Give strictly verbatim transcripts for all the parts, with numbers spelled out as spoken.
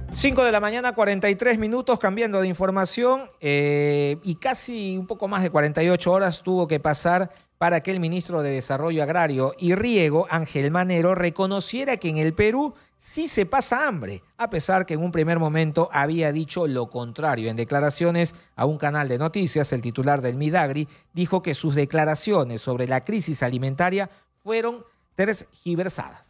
cinco de la mañana, cuarenta y tres minutos, cambiando de información, eh, y casi un poco más de cuarenta y ocho horas tuvo que pasar para que el ministro de Desarrollo Agrario y Riego, Ángel Manero, reconociera que en el Perú sí se pasa hambre, a pesar que en un primer momento había dicho lo contrario. En declaraciones a un canal de noticias, el titular del Midagri dijo que sus declaraciones sobre la crisis alimentaria fueron tergiversadas.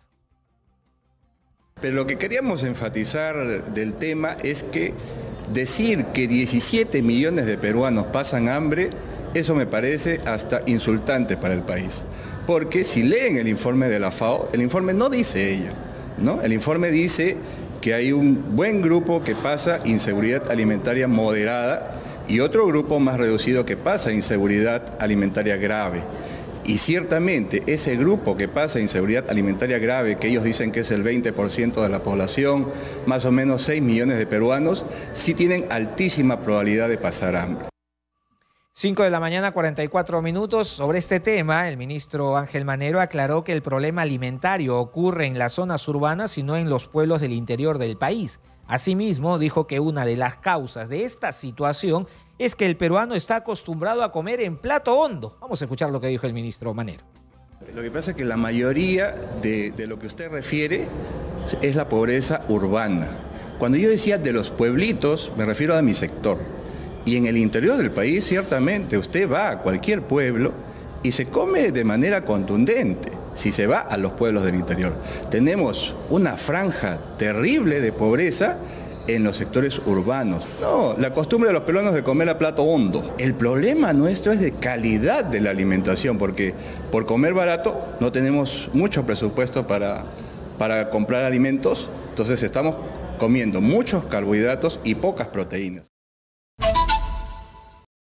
Pero lo que queríamos enfatizar del tema es que decir que diecisiete millones de peruanos pasan hambre, eso me parece hasta insultante para el país. Porque si leen el informe de la FAO, el informe no dice ello, ¿no? El informe dice que hay un buen grupo que pasa inseguridad alimentaria moderada y otro grupo más reducido que pasa inseguridad alimentaria grave. Y ciertamente ese grupo que pasa inseguridad alimentaria grave, que ellos dicen que es el veinte por ciento de la población, más o menos seis millones de peruanos, sí tienen altísima probabilidad de pasar hambre. cinco de la mañana, cuarenta y cuatro minutos. Sobre este tema, el ministro Ángel Manero aclaró que el problema alimentario ocurre en las zonas urbanas y no en los pueblos del interior del país. Asimismo, dijo que una de las causas de esta situación es que el peruano está acostumbrado a comer en plato hondo. Vamos a escuchar lo que dijo el ministro Manero. Lo que pasa es que la mayoría de, de lo que usted refiere es la pobreza urbana. Cuando yo decía de los pueblitos, me refiero a mi sector. Y en el interior del país, ciertamente, usted va a cualquier pueblo y se come de manera contundente, si se va a los pueblos del interior. Tenemos una franja terrible de pobreza en los sectores urbanos. No, la costumbre de los peruanos de comer a plato hondo. El problema nuestro es de calidad de la alimentación, porque por comer barato no tenemos mucho presupuesto para, para comprar alimentos, entonces estamos comiendo muchos carbohidratos y pocas proteínas.